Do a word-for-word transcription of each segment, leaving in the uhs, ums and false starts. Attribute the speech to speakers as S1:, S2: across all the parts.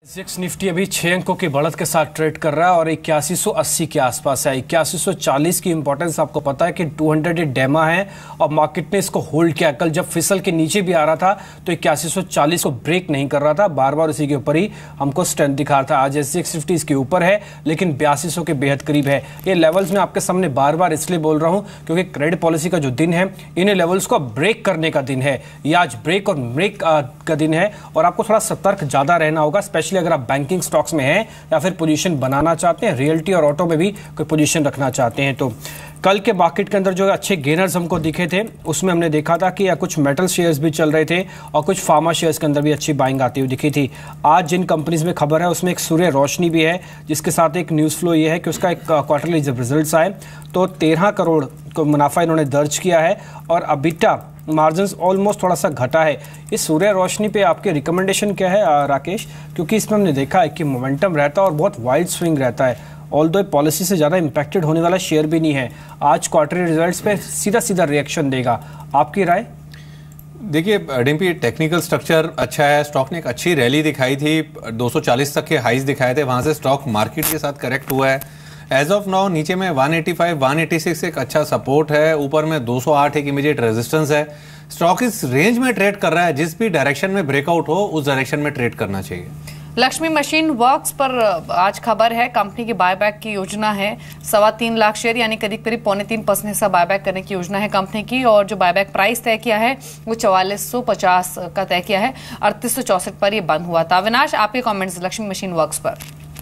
S1: Six Nifty अभी छह अंकों की बढ़त के साथ ट्रेड कर रहा है और इक्यासी सौ अस्सी के आसपास है। इक्यासी सौ चालीस की इंपॉर्टेंस आपको पता है कि दो सौ ये डेमा है और मार्केट ने इसको होल्ड किया। कल जब फिसल के नीचे भी आ रहा था तो इक्यासी सौ चालीस को ब्रेक नहीं कर रहा था, बार बार उसी के ऊपर ही हमको स्ट्रेंथ दिखा रहा था। आज सिक्स निफ्टी इसके ऊपर है लेकिन बयासी सौ के बेहद करीब है। ये लेवल्स मैं आपके सामने बार बार इसलिए बोल रहा हूँ क्योंकि क्रेडिट पॉलिसी का जो दिन है इन लेवल्स को ब्रेक करने का दिन है। ये आज ब्रेक और ब्रेक का दिन है और आपको थोड़ा सतर्क ज्यादा रहना होगा, स्पेशली अगर आप बैंकिंग स्टॉक्स में हैं या फिर पोजीशन बनाना चाहते हैं, रियल्टी और ऑटो में भी कोई पोजीशन रखना चाहते हैं। तो कल के मार्केट के अंदर जो अच्छे गेनर्स हमको दिखे थे उसमें हमने देखा था कि या कुछ मेटल शेयर्स भी चल रहे थे और कुछ फार्मा शेयर्स के अंदर भी अच्छी बाइंग आती हुई दिखी थी। आज जिन कंपनीज में खबर है उसमें एक सूर्य रोशनी भी है, जिसके साथ एक न्यूज़ फ्लो ये है कि उसका एक क्वार्टरली जब रिजल्ट्स आए तो तेरह करोड़ को मुनाफा इन्होंने दर्ज किया है और अबिटा मार्जिन्स ऑलमोस्ट थोड़ा सा घटा है। इस सूर्य रोशनी पे आपके रिकमेंडेशन क्या है राकेश? क्योंकि इसमें हमने देखा है कि मोमेंटम रहता है और बहुत वाइड स्विंग रहता है, ऑल्दो पॉलिसी से ज़्यादा इम्पैक्टेड होने वाला शेयर भी नहीं है। आज क्वार्टरली रिजल्ट्स पे सीधा सीधा रिएक्शन देगा, आपकी राय?
S2: देखिए डिम्पी, टेक्निकल स्ट्रक्चर अच्छा है। स्टॉक ने एक अच्छी रैली दिखाई थी, दो सौ चालीस तक के हाइज दिखाए थे, वहाँ से स्टॉक मार्केट के साथ करेक्ट हुआ है। एज ऑफ नाउ नीचे में एक सौ पचासी, एक सौ छियासी एक अच्छा सपोर्ट है, ऊपर में दो सौ आठ एक इमीडिएट रेजिस्टेंस है। स्टॉक इस रेंज में ट्रेड कर रहा है, जिस भी डायरेक्शन में ब्रेकआउट हो उस डायरेक्शन में ट्रेड करना चाहिए।
S3: लक्ष्मी मशीन वर्क्स पर आज खबर है, कंपनी की बायबैक की योजना है। सवा तीन लाख शेयर यानी करीब करीब पौने तीन परसेंट हिस्सा बायबैक करने की योजना है कंपनी की और जो बायबैक प्राइस तय किया है वो चौवालीस सौ पचास का तय किया है। अड़तीस सौ चौसठ पर यह बंद हुआ था। अविनाश, आपके कॉमेंट्स लक्ष्मी मशीन वर्क्स पर?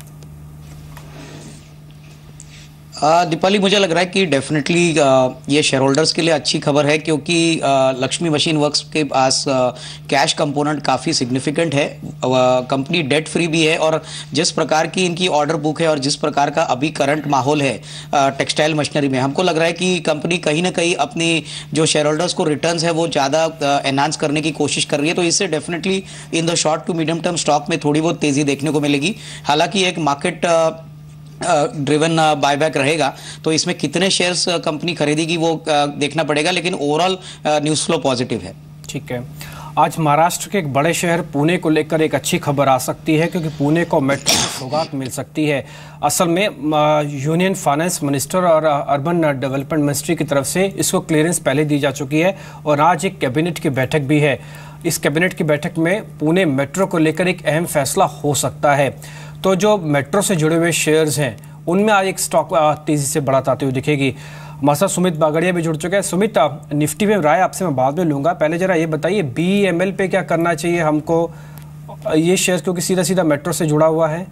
S4: दीपाली, मुझे लग रहा है कि डेफिनेटली ये शेयर होल्डर्स के लिए अच्छी खबर है क्योंकि लक्ष्मी मशीन वर्क्स के पास कैश कंपोनेंट काफ़ी सिग्निफिकेंट है। कंपनी डेट फ्री भी है और जिस प्रकार की इनकी ऑर्डर बुक है और जिस प्रकार का अभी करंट माहौल है टेक्सटाइल मशीनरी में, हमको लग रहा है कि कंपनी कहीं ना कहीं अपनी जो शेयर होल्डर्स को रिटर्न्स है वो ज़्यादा एनहांस करने की कोशिश कर रही है। तो इससे definitely in the short to medium term stock में थोड़ी बहुत तेज़ी देखने को मिलेगी। हालांकि एक मार्केट ड्रिवन बायबैक रहेगा तो इसमें कितने शेयर्स कंपनी खरीदेगी वो देखना पड़ेगा, लेकिन ओवरऑल न्यूज़ फ्लो पॉजिटिव है।
S1: ठीक है, आज महाराष्ट्र के एक बड़े शहर पुणे को लेकर एक अच्छी खबर आ सकती है क्योंकि पुणे को मेट्रो की सौगात मिल सकती है। असल में यूनियन फाइनेंस मिनिस्टर और अर्बन डेवलपमेंट मिनिस्ट्री की तरफ से इसको क्लियरेंस पहले दी जा चुकी है और आज एक कैबिनेट की बैठक भी है। इस कैबिनेट की बैठक में पुणे मेट्रो को लेकर एक अहम फैसला हो सकता है। तो जो मेट्रो से जुड़े हुए शेयर्स हैं उनमें आज एक स्टॉक तेजी से बढ़त आती हुई दिखेगी। हमारे साथ सुमित बागड़िया भी जुड़ चुके हैं। सुमित, निफ्टी में राय आपसे मैं बाद में लूंगा, पहले जरा ये बताइए बी एम एल पे क्या करना चाहिए हमको, ये शेयर क्योंकि सीधा सीधा मेट्रो से जुड़ा हुआ है।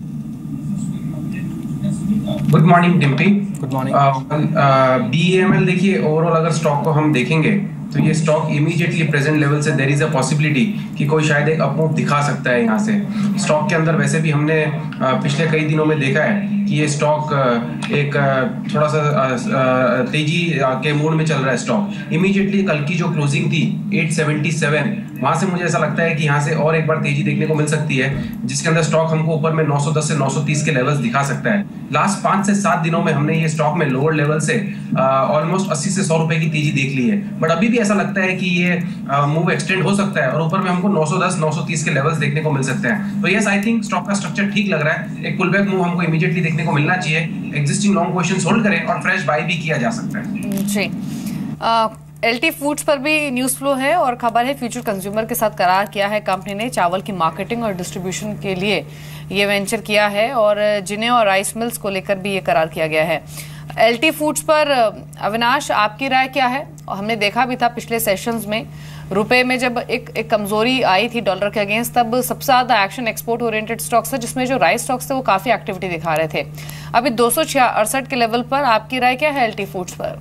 S5: Good morning Dimpy.
S1: Good morning.
S5: B M L देखिए, ओवरऑल अगर स्टॉक को हम देखेंगे तो ये स्टॉक इमीडिएटली प्रेजेंट लेवल से देयर इज अ पॉसिबिलिटी कि कोई शायद एक अपमूव दिखा सकता है यहाँ से। स्टॉक के अंदर वैसे भी हमने पिछले कई दिनों में देखा है कि ये स्टॉक एक थोड़ा सा तेजी के मूड में चल रहा है। स्टॉक इमीडिएटली कल की जो क्लोजिंग थी आठ सौ सतहत्तर, वहां से मुझे ऐसा लगता है कि यहाँ से और एक बार तेजी देखने को मिल सकती है, जिसके अंदर स्टॉक हमको ऊपर में नौ सौ दस से नौ सौ तीस के लेवल्स दिखा सकता है। लास्ट पांच से सात दिनों में हमने ये स्टॉक में लोअर लेवल से ऑलमोस्ट अस्सी से सौ रुपए की तेजी देख ली है, बट अभी भी ऐसा लगता है कि ये मूव एक्सटेंड हो सकता है और ऊपर में हमको नौ सौ दस नौ सौ तीस के लेवल्स देखने को मिल सकते हैं। तो यस, आई थिंक स्टॉक का स्ट्रक्चर ठीक लग रहा है। एक पुलबैक मूव हमको इमीडिएटली देखने को मिलना चाहिए, एग्जिस्टिंग लॉन्ग पोजीशंस होल्ड करें और फ्रेश बाय भी किया जा सकता है।
S3: जी, एलटी फूड्स पर भी न्यूज़ फ्लो है और खबर है फ्यूचर कंज्यूमर के साथ करार किया है कंपनी ने। चावल की मार्केटिंग और डिस्ट्रीब्यूशन के लिए ये वेंचर किया है और जिन्हें और राइस मिल्स को लेकर भी ये करार किया गया है। एलटी फूड्स पर अविनाश, आपकी राय क्या है? हमने देखा भी था पिछले सेशंस में रुपए में जब एक एक कमजोरी आई थी डॉलर के अगेंस्ट, तब सबसे ज्यादा एक्शन एक्सपोर्ट ओरिएंटेड स्टॉक्स था, जिसमें जो राइस स्टॉक्स थे वो काफी एक्टिविटी दिखा रहे थे। अभी दो सौ अड़सठ के लेवल पर आपकी राय क्या है एलटी फूड्स पर?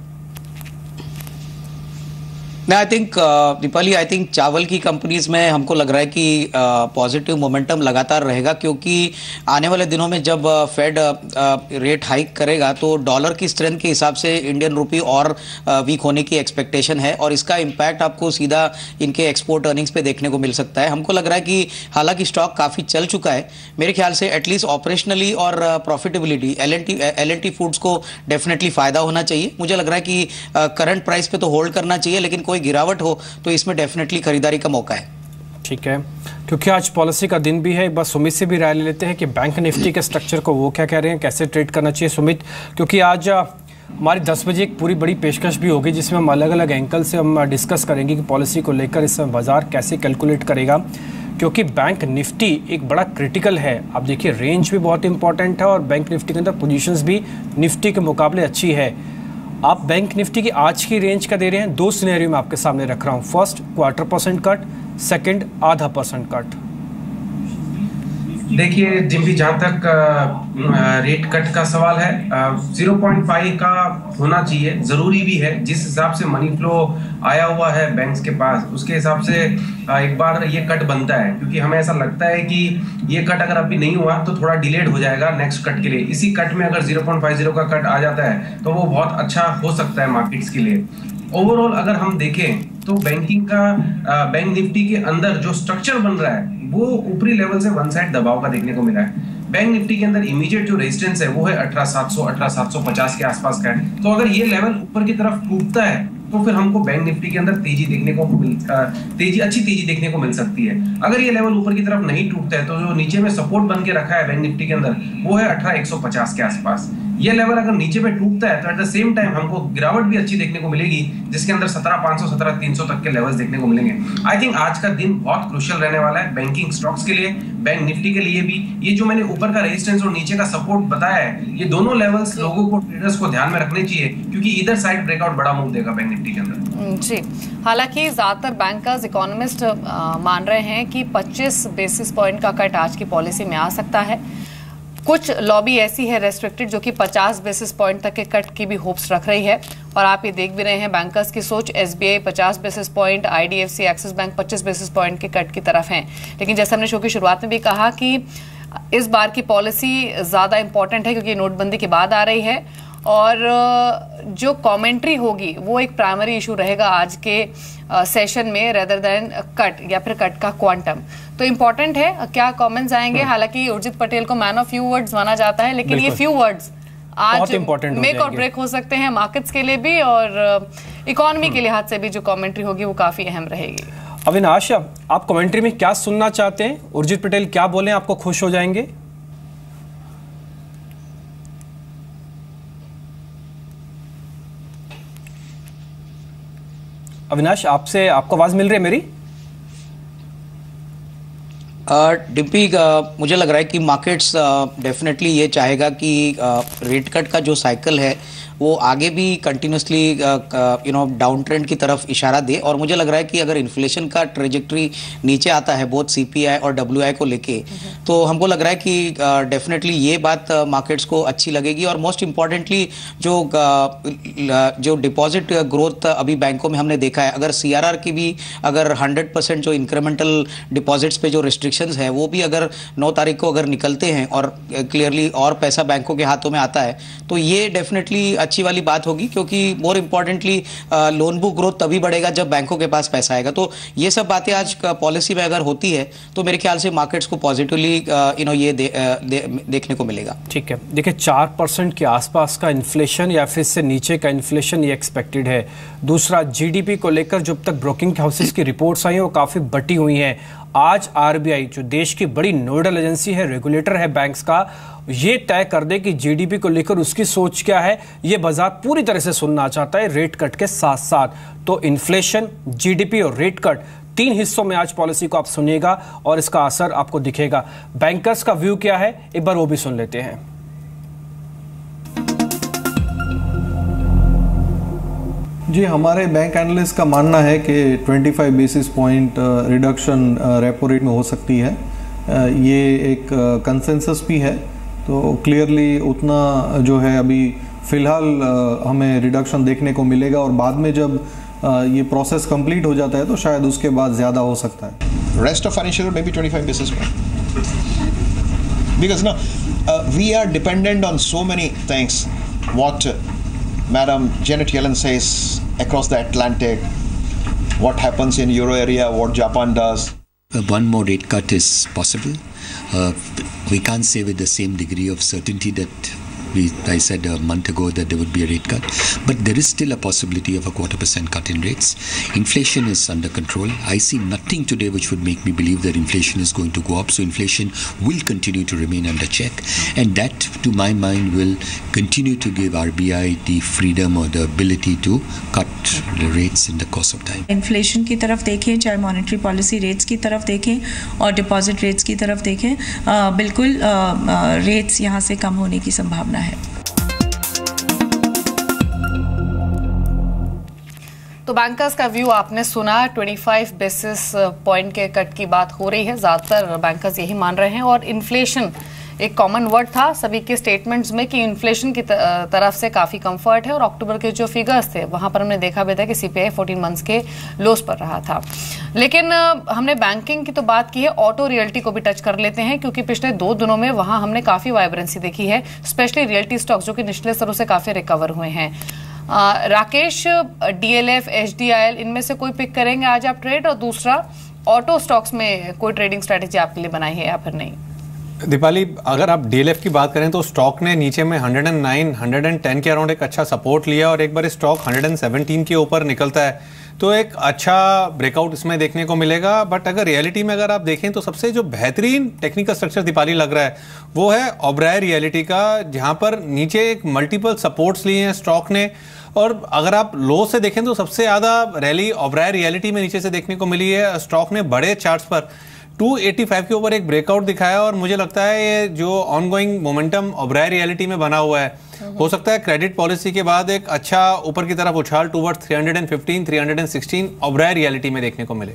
S4: I think Deepali, I think चावल की कंपनीज में हमको लग रहा है कि पॉजिटिव uh, मोमेंटम लगातार रहेगा क्योंकि आने वाले दिनों में जब फेड रेट हाइक करेगा तो डॉलर की स्ट्रेंथ के हिसाब से इंडियन रुपी और वीक uh, होने की एक्सपेक्टेशन है और इसका इम्पैक्ट आपको सीधा इनके एक्सपोर्ट अर्निंग्स पे देखने को मिल सकता है। हमको लग रहा है कि हालांकि स्टॉक काफ़ी चल चुका है, मेरे ख्याल से एटलीस्ट ऑपरेशनली और profitability L N T L N T foods को डेफिनेटली फ़ायदा होना चाहिए। मुझे लग रहा है कि करंट uh, प्राइस पे तो होल्ड करना चाहिए, लेकिन कोई गिरावट हो तो इसमें डेफिनेटली खरीदारी का मौका है।
S1: ठीक है, क्योंकि आज पॉलिसी का दिन भी है, एक बार सुमित से भी राय ले लेते हैं कि बैंक निफ्टी के स्ट्रक्चर को वो क्या कह रहे हैं, कैसे ट्रेड करना चाहिए सुमित, क्योंकि आज हमारी दस बजे एक पूरी बड़ी पेशकश भी होगी जिसमें हम अलग अलग एंगल से हम डिस्कस करेंगे कि पॉलिसी को लेकर इस समय बाजार कैसे कैलकुलेट करेगा, क्योंकि बैंक निफ्टी एक बड़ा क्रिटिकल है। आप देखिए रेंज भी बहुत इंपॉर्टेंट है और बैंक निफ्टी के अंदर पोजीशंस भी निफ्टी के मुकाबले अच्छी है। आप बैंक निफ्टी की आज की रेंज का दे रहे हैं, दो सिनेरियो में आपके सामने रख रहा हूँ। First quarter percent cut, second आधा परसेंट कट।
S5: देखिए जिम भी जहाँ तक रेट कट का सवाल है, ज़ीरो पॉइंट फाइव का होना चाहिए, ज़रूरी भी है। जिस हिसाब से मनी फ्लो आया हुआ है बैंक्स के पास, उसके हिसाब से एक बार ये कट बनता है, क्योंकि हमें ऐसा लगता है कि ये कट अगर अभी नहीं हुआ तो थोड़ा डिलेड हो जाएगा नेक्स्ट कट के लिए। इसी कट में अगर ज़ीरो पॉइंट फाइव ज़ीरो का कट आ जाता है तो वो बहुत अच्छा हो सकता है मार्केट्स के लिए। ओवरऑल अगर हम देखें तो बैंकिंग का बैंक निफ्टी के अंदर जो स्ट्रक्चर बन रहा है वो ऊपरी लेवल से वन साइड दबाव का देखने को मिला है। बैंक निफ्टी के अंदर इमीडिएट जो रेजिस्टेंस है वो है अठारह सात सौ अठारह सात सौ पचास के आसपास का है। तो अगर ये लेवल ऊपर की तरफ टूटता है तो फिर हमको बैंक निफ्टी के अंदर तेजी देखने को मिल तेजी अच्छी तेजी देखने को मिल सकती है। अगर ये लेवल ऊपर की तरफ नहीं टूटता है तो जो नीचे में सपोर्ट बन के रखा है बैंक निफ्टी के अंदर वो है अठारह एक सौ पचास के आसपास। ये लेवल अगर नीचे में टूटता है तो एट द सेम टाइम हमको गिरावट भी अच्छी देखने को मिलेगी, जिसके अंदर सत्रह पाँच सौ सत्रह तीन सौ तक के लेवल्स देखने को मिलेंगे। आई थिंक आज का दिन बहुत क्रूशियल रहने वाला है बैंकिंग स्टॉक्स के लिए, बैंक निफ्टी के लिए भी। ये जो मैंने ऊपर का रेजिस्टेंस और नीचे का सपोर्ट बताया है, ये दोनों लेवल्स लोगों को, ट्रेडर्स को ध्यान में रखने चाहिए, क्योंकि इधर साइड ब्रेकआउट बड़ा मूव देगा बैंक निफ्टी के अंदर।
S3: जी, हालांकि ज्यादातर बैंकर्स, इकोनॉमिस्ट मान रहे हैं कि पच्चीस बेसिस पॉइंट का कट आज की पॉलिसी में आ सकता है। कुछ लॉबी ऐसी है रेस्ट्रिक्टेड जो कि पचास बेसिस पॉइंट तक के कट की भी होप्स रख रही है, और आप ये देख भी रहे हैं बैंकर्स की सोच। एसबीआई पचास basis point, IDFC, Axis bank पच्चीस बेसिस पॉइंट के कट की तरफ हैं। लेकिन जैसे हमने शो की शुरुआत में भी कहा कि इस बार की पॉलिसी ज्यादा इंपॉर्टेंट है क्योंकि नोटबंदी के बाद आ रही है, और जो कमेंट्री होगी वो एक प्राइमरी इशू रहेगा आज के सेशन में, रेदर देन कट या फिर कट का क्वांटम। तो इम्पोर्टेंट है क्या कमेंट्स आएंगे। हालांकि उर्जित पटेल को मैन ऑफ फ्यू वर्ड्स माना जाता है, लेकिन ये फ्यू वर्ड्स आज मेक और ब्रेक हो सकते हैं मार्केट्स के लिए भी, और इकोनॉमी के लिहाज से भी जो कमेंट्री होगी वो काफी अहम रहेगी।
S1: अविनाश, आप कमेंट्री में क्या सुनना चाहते हैं? उर्जित पटेल क्या बोले आपको खुश हो जाएंगे? अविनाश, आपसे आपको आवाज मिल रही है मेरी?
S4: डिम्पी, मुझे लग रहा है कि मार्केट्स डेफिनेटली ये चाहेगा कि रेट कट का जो साइकिल है वो आगे भी continuously you know down trend की तरफ इशारा दे। और मुझे लग रहा है कि अगर इन्फ्लेशन का ट्रेजेक्ट्री नीचे आता है बोथ सीपीआई और डब्ल्यूआई को लेके, तो हमको लग रहा है कि डेफिनेटली ये बात मार्केट्स को अच्छी लगेगी। और मोस्ट इम्पॉर्टेंटली जो जो डिपॉजिट ग्रोथ अभी बैंकों में हमने देखा है, अगर सीआरआर की भी अगर हंड्रेड परसेंट जो इंक्रीमेंटल डिपॉजिट्स पे जो रिस्ट्रिक्शंस है वो भी अगर नौ तारीख को अगर निकलते हैं और क्लियरली और पैसा बैंकों के हाथों में आता है, तो ये डेफिनेटली अच्छी वाली बात होगी, क्योंकि more importantly loan book growth तभी बढ़ेगा जब बैंकों के पास पैसा आएगा। तो ये सब बातें आज पॉलिसी में अगर होती है तो मेरे ख्याल से मार्केट्स को पॉजिटिवली यू नो ये दे, दे, देखने को मिलेगा।
S1: ठीक है, देखिए चार परसेंट के आसपास का इन्फ्लेशन या फिर इससे नीचे का इन्फ्लेशन ये एक्सपेक्टेड है। दूसरा, जीडीपी को लेकर जब तक ब्रोकिंग हाउसेस की रिपोर्ट्स आई हैं वो काफ़ी बटी हुई हैं। आज आरबीआई जो देश की बड़ी नोडल एजेंसी है, रेगुलेटर है बैंक्स का, ये तय कर दे कि जीडीपी को लेकर उसकी सोच क्या है, ये बाजार पूरी तरह से सुनना चाहता है रेट कट के साथ साथ। तो इन्फ्लेशन, जीडीपी और रेट कट, तीन हिस्सों में आज पॉलिसी को आप सुनिएगा और इसका असर आपको दिखेगा। बैंकर्स का व्यू क्या है, एक बार वो भी सुन लेते हैं।
S6: जी, हमारे बैंक एनालिस्ट का मानना है कि पच्चीस basis point reduction repo rate में हो सकती है। ये एक कंसेंसस भी है, तो क्लियरली उतना जो है अभी फ़िलहाल हमें रिडक्शन देखने को मिलेगा, और बाद में जब ये प्रोसेस कंप्लीट हो जाता है तो शायद उसके बाद ज़्यादा हो सकता है।
S7: Rest of financial maybe twenty-five basis point, because now uh, we are dependent on so many things. What uh, Madam Janet Yellen says across the Atlantic, what happens in Euro area, what Japan does.
S8: Uh, one more rate cut is possible. Uh, we can't say with the same degree of certainty that We, I said a month ago that there would be a rate cut, but there is still a possibility of a quarter percent cut in rates. Inflation is under control. I see nothing today which would make me believe that inflation is going to go up. So inflation will continue to remain under check, and that, to my mind, will continue to give R B I the freedom or the ability to cut the rates in the course of time.
S9: Inflation की तरफ देखें, चाहे monetary policy rates की तरफ देखें और deposit rates की तरफ देखें, आ, बिल्कुल रेट्स यहाँ से कम होने की संभावना है।
S3: तो बैंकर्स का व्यू आपने सुना। पच्चीस बेसिस पॉइंट के कट की बात हो रही है, ज़्यादातर बैंकर्स यही मान रहे हैं। और इन्फ्लेशन एक कॉमन वर्ड था सभी के स्टेटमेंट्स में कि इन्फ्लेशन की तरफ से काफ़ी कंफर्ट है। और अक्टूबर के जो फिगर्स थे वहां पर हमने देखा भी था कि सीपीआई चौदह मंथ्स के लोस पर रहा था। लेकिन हमने बैंकिंग की तो बात की है, ऑटो रियल्टी को भी टच कर लेते हैं, क्योंकि पिछले दो दिनों में वहां हमने काफ़ी वाइब्रेंसी देखी है, स्पेशली रियल्टी स्टॉक्स जो कि निचले स्तरों से काफ़ी रिकवर हुए हैं। आ, राकेश, डीएलएफ, एचडीआईएल, इनमें से कोई पिक करेंगे आज आप ट्रेड? और दूसरा, ऑटो स्टॉक्स में कोई ट्रेडिंग स्ट्रेटेजी आपके लिए बनाई है या फिर नहीं?
S2: दीपाली, अगर आप डीएलएफ की बात करें तो स्टॉक ने नीचे में एक सौ नौ, एक सौ दस के अराउंड एक अच्छा सपोर्ट लिया, और एक बार स्टॉक एक सौ सत्रह के ऊपर निकलता है तो एक अच्छा ब्रेकआउट इसमें देखने को मिलेगा। बट अगर रियलिटी में अगर आप देखें तो सबसे जो बेहतरीन टेक्निकल स्ट्रक्चर दीपाली लग रहा है वो है ओबराय रियलिटी का, जहां पर नीचे एक मल्टीपल सपोर्ट्स लिए हैं स्टॉक ने। और अगर आप लो से देखें तो सबसे ज़्यादा रैली ओबराय रियलिटी में नीचे से देखने को मिली है। स्टॉक ने बड़े चार्ट्स पर दो सौ पचासी के ऊपर एक ब्रेकआउट दिखाया, और मुझे लगता है ये जो ऑनगोइंग मोमेंटम ओबराय रियलिटी में बना हुआ है, हो सकता है क्रेडिट पॉलिसी के बाद एक अच्छा ऊपर की तरफ उछाल टूवर्ड्स तीन सौ पंद्रह, तीन सौ सोलह ओबराय रियलिटी में देखने को मिले।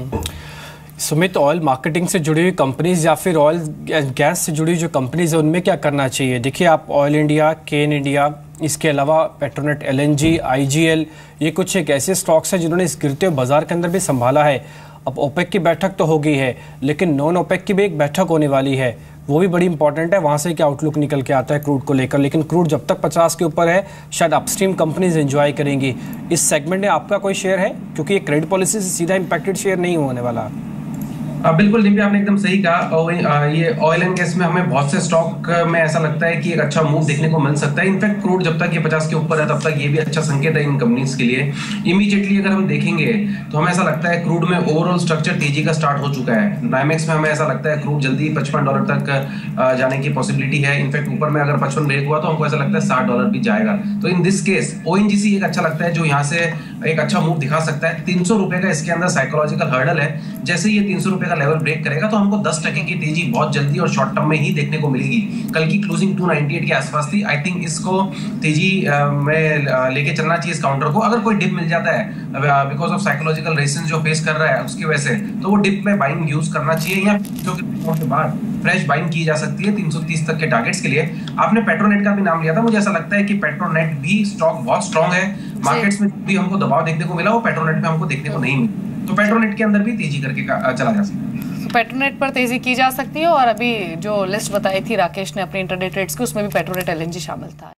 S1: सुमित, ऑयल मार्केटिंग से जुड़ी हुई कंपनीज या फिर ऑयल गैस से जुड़ी जो कंपनीज है उनमें क्या करना चाहिए? देखिए, आप ऑयल इंडिया, केन इंडिया, इसके अलावा पेट्रोनेट, एलएनजी, आईजीएल, ये कुछ एक ऐसे स्टॉक्स हैं जिन्होंने इस गिरते हुए बाजार के अंदर भी संभाला है। अब ओपेक की बैठक तो हो गई है, लेकिन नॉन ओपेक की भी एक बैठक होने वाली है, वो भी बड़ी इंपॉर्टेंट है। वहां से क्या आउटलुक निकल के आता है क्रूड को लेकर। लेकिन क्रूड जब तक पचास के ऊपर है, शायद अपस्ट्रीम कंपनीज एंजॉय करेंगी। इस सेगमेंट में आपका कोई शेयर है? क्योंकि ये क्रेडिट पॉलिसी से सीधा इंपैक्टेड शेयर नहीं होने वाला।
S5: आ, बिल्कुल निम्पी, आपने एकदम सही कहा। और ये ऑयल एंड गैस में हमें बहुत से स्टॉक में ऐसा लगता है कि एक अच्छा मूव देखने को मिल सकता है। इनफैक्ट क्रूड जब तक ये पचास के ऊपर है तब तक ये भी अच्छा संकेत है इन कंपनीज के लिए। इमीडिएटली अगर हम देखेंगे तो हमें ऐसा लगता है क्रूड में ओवरऑल स्ट्रक्चर तेजी का स्टार्ट हो चुका है। नाइमेक्स में हमें ऐसा लगता है क्रूड जल्दी पचपन डॉलर तक जाने की पॉसिबिलिटी है। इनफैक्ट ऊपर में अगर पचपन ब्रेक हुआ तो हमको ऐसा लगता है साठ डॉलर भी जाएगा। तो इन दिस केस ओएनजीसी एक अच्छा लगता है जो यहाँ से एक अच्छा मूव दिखा सकता है। तीन सौ रुपए का इसके अंदर साइकोलॉजिकल हर्डल है। जैसे ये तीन सौ रुपए का लेवल ब्रेक करेगा तो हमको दस टके की तेजी बहुत जल्दी और शॉर्ट टर्म में ही देखने को मिलेगी। कल की क्लोजिंग दो सौ अट्ठानवे के आसपास थी। आई थिंक इसको तेजी में लेके चलना चाहिए इस काउंटर को। अगर कोई डिप मिल जाता है बिकॉज ऑफ साइकोलॉजिकल रेजिस्टेंस जो फेस कर रहा है उसकी वजह से, तो वो डिप में बाइंग यूज करना चाहिए, या जो के बाद फ्रेश बाइंग की जा सकती है तीन सौ तीस तक के टारगेट्स के लिए। आपने पेट्रोनेट का भी नाम लिया था, मुझे ऐसा लगता है कि पेट्रोनेट भी स्टॉक बहुत स्ट्रांग है। मार्केट्स में भी हमको दबाव देखने को मिला, वो पेट्रोनेट में हमको देखने को नहीं मिला। तो पेट्रोनेट के अंदर भी तेजी करके चला जा सकता है।
S3: तो पेट्रोनेट पर तेजी की जा सकती है। और अभी जो लिस्ट बताई थी राकेश ने अपनी इंटरडे ट्रेड्स की, उसमें भी पेट्रोनेट, एलएनजी शामिल था।